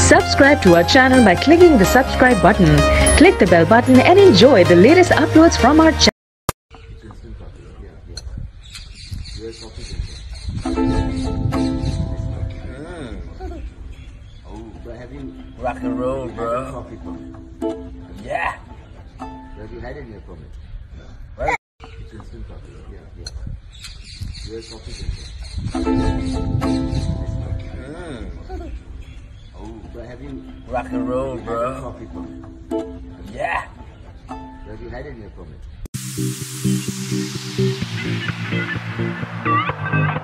Subscribe to our channel by clicking the subscribe button. Click the bell button and enjoy the latest uploads from our channel. Rock and roll, bro. Yeah. Have you had any from it? Right. It's instant coffee. Yeah. US coffee have you Rock and roll, bro. coffee from it? Yeah. Have you had any from it?